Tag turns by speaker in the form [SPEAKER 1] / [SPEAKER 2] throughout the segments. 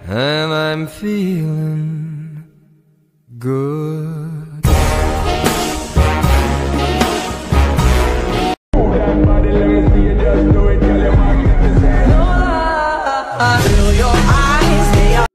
[SPEAKER 1] and I'm feeling good. Feel your eyes, they are.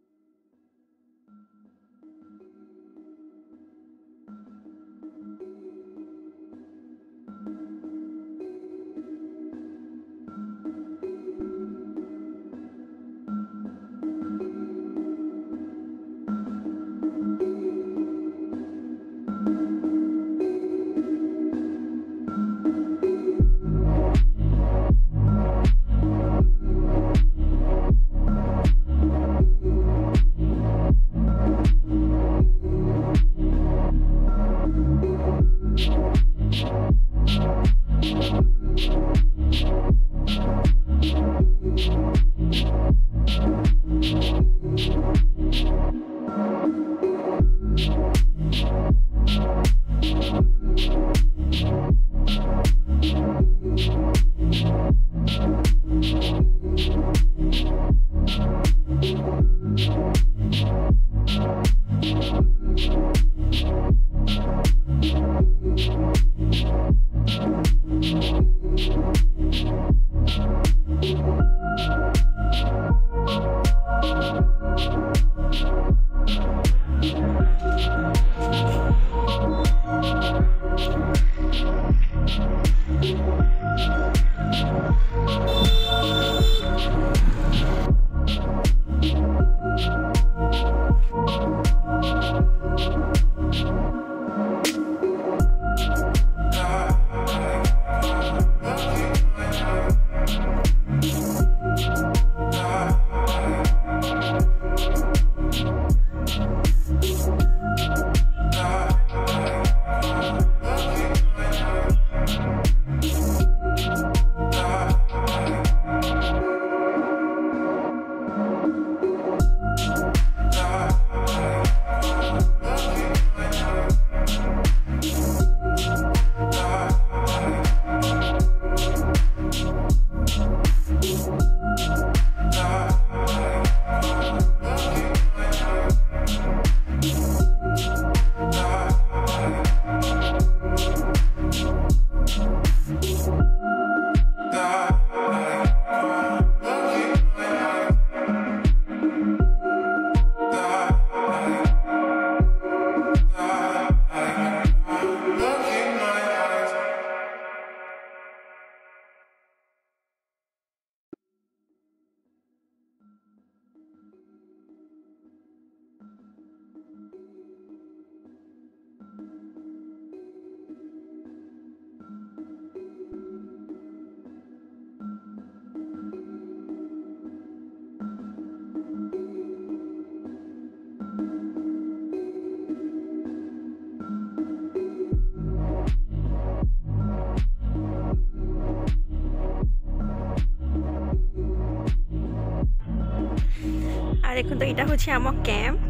[SPEAKER 2] देखो तो यहाँ हूँ आम कैंप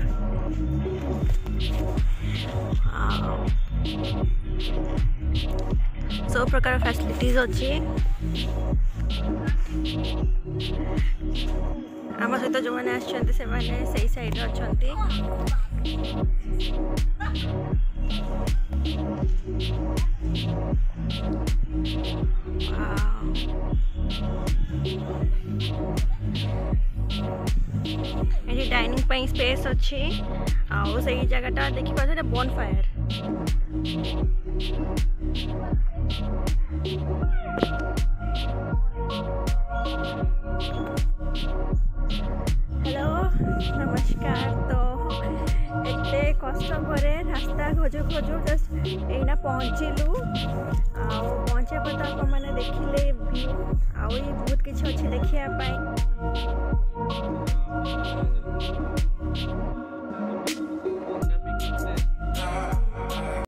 [SPEAKER 2] सब प्रकार फैसिलिटीज अच्छी आम सहित जो मैंने आसई साइड अच्छा ये डाइनिंग पे स्पेस अच्छी आउ से जगहटा देखि पारे बोन फायर हेलो नमस्कार तो एते कष्ट करे रास्ता खोजु खोजु जस्ट एना पहुँचलु आ पहुँचे पता को मैंने देखिले व्यू आउ बहुत किछ अच्छे देखिया पाई